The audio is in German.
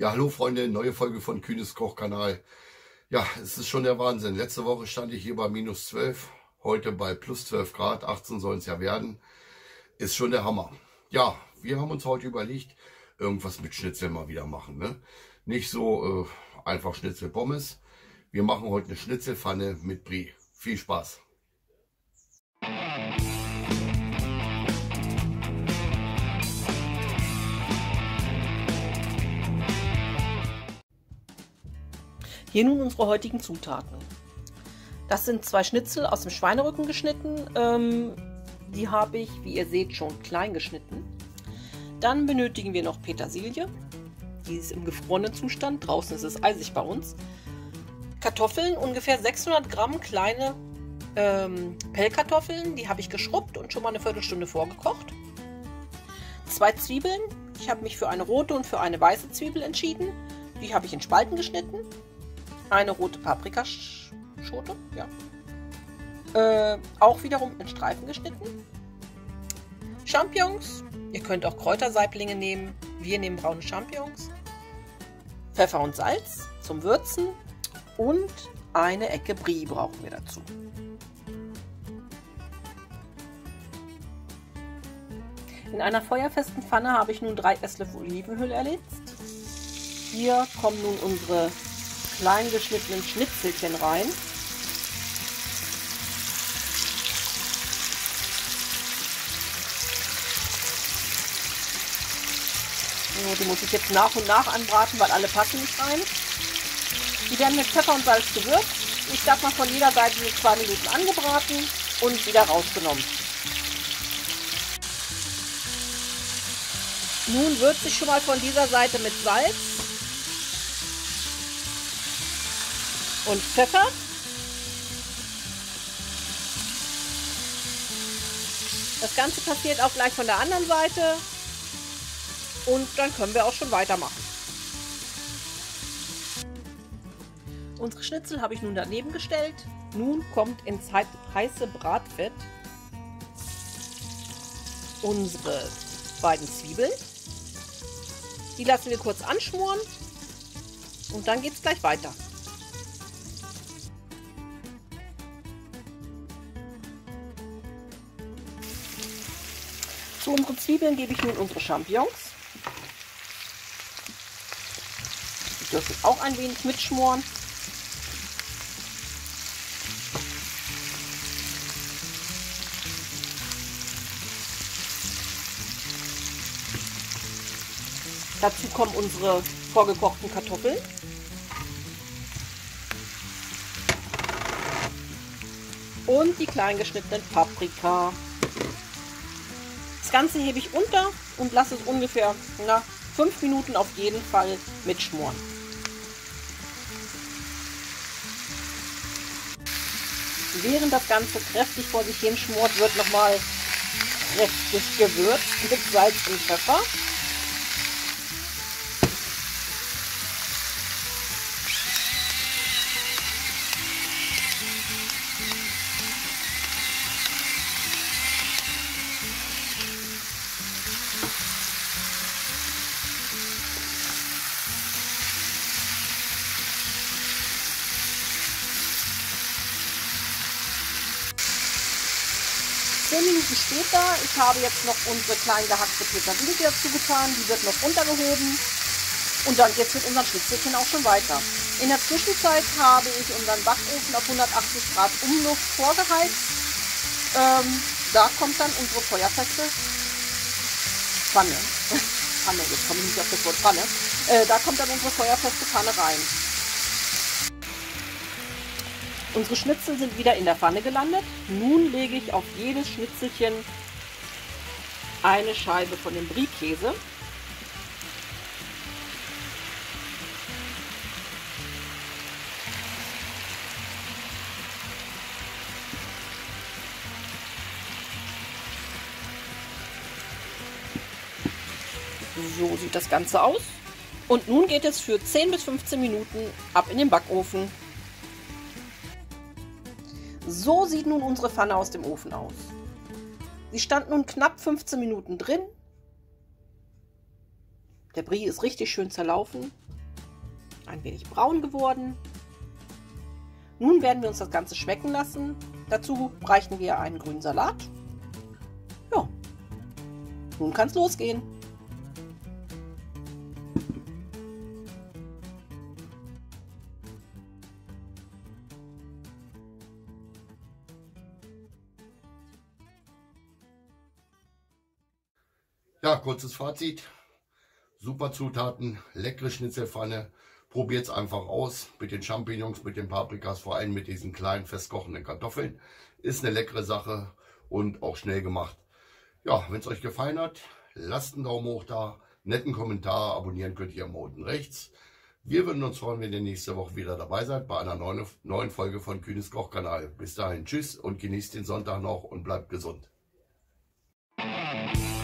Ja, hallo Freunde, neue Folge von Kühnes Kochkanal. Ja, es ist schon der Wahnsinn. Letzte Woche stand ich hier bei -12, heute bei +12 Grad, 18 sollen es ja werden. Ist schon der Hammer. Ja, wir haben uns heute überlegt, irgendwas mit Schnitzel mal wieder machen. Ne? Nicht so einfach Schnitzel-Pommes. Wir machen heute eine Schnitzelpfanne mit Brie. Viel Spaß! Hier nun unsere heutigen Zutaten. Das sind 2 Schnitzel aus dem Schweinerücken geschnitten. Die habe ich, wie ihr seht, schon klein geschnitten. Dann benötigen wir noch Petersilie. Die ist im gefrorenen Zustand. Draußen ist es eisig bei uns. Kartoffeln, ungefähr 600 Gramm kleine Pellkartoffeln. Die habe ich geschrubbt und schon mal eine Viertelstunde vorgekocht. 2 Zwiebeln. Ich habe mich für eine rote und für eine weiße Zwiebel entschieden. Die habe ich in Spalten geschnitten. Eine rote Paprikaschote, ja. Auch wiederum in Streifen geschnitten. Champignons, ihr könnt auch Kräutersaiblinge nehmen. Wir nehmen braune Champignons. Pfeffer und Salz zum Würzen. Und eine Ecke Brie brauchen wir dazu. In einer feuerfesten Pfanne habe ich nun 3 Esslöffel Olivenöl erhitzt. Hier kommen nun unsere klein geschnittenen Schnitzelchen rein. So, die muss ich jetzt nach und nach anbraten, weil alle passen nicht rein. Die werden mit Pfeffer und Salz gewürzt. Ich sag mal von jeder Seite 2 Minuten angebraten und wieder rausgenommen. Nun würze ich schon mal von dieser Seite mit Salz und Pfeffer. Das Ganze passiert auch gleich von der anderen Seite und dann können wir auch schon weitermachen. Unsere Schnitzel habe ich nun daneben gestellt. Nun kommt ins heiße Bratfett unsere beiden Zwiebeln. Die lassen wir kurz anschmoren und dann geht es gleich weiter. Zu unseren Zwiebeln gebe ich nun unsere Champignons. Die dürfen auch ein wenig mitschmoren. Dazu kommen unsere vorgekochten Kartoffeln. Und die klein geschnittenen Paprika. Das Ganze hebe ich unter und lasse es ungefähr 5 Minuten auf jeden Fall mitschmoren. Während das Ganze kräftig vor sich hin schmort, wird nochmal kräftig gewürzt mit Salz und Pfeffer. Minuten später, ich habe jetzt noch unsere klein gehackte Petersilie dazu getan, die wird noch runtergehoben und dann geht es mit unseren Schnitzelchen auch schon weiter. In der Zwischenzeit habe ich unseren Backofen auf 180 Grad Umluft vorgeheizt. Da kommt dann unsere feuerfeste Pfanne. Jetzt komme ich nicht auf das Wort Pfanne. Da kommt dann unsere feuerfeste Pfanne rein. Unsere Schnitzel sind wieder in der Pfanne gelandet. Nun lege ich auf jedes Schnitzelchen eine Scheibe von dem Brie-Käse. So sieht das Ganze aus. Und nun geht es für 10 bis 15 Minuten ab in den Backofen. So sieht nun unsere Pfanne aus dem Ofen aus. Sie stand nun knapp 15 Minuten drin. Der Brie ist richtig schön zerlaufen, ein wenig braun geworden. Nun werden wir uns das Ganze schmecken lassen. Dazu reichen wir einen grünen Salat. Ja, nun kann es losgehen. Ja, kurzes Fazit. Super Zutaten, leckere Schnitzelpfanne. Probiert es einfach aus mit den Champignons, mit den Paprikas, vor allem mit diesen kleinen festkochenden Kartoffeln. Ist eine leckere Sache und auch schnell gemacht. Ja, wenn es euch gefallen hat, lasst einen Daumen hoch da, netten Kommentar, abonnieren könnt ihr mal unten rechts. Wir würden uns freuen, wenn ihr nächste Woche wieder dabei seid bei einer neuen Folge von Kühnes Kochkanal. Bis dahin, tschüss und genießt den Sonntag noch und bleibt gesund.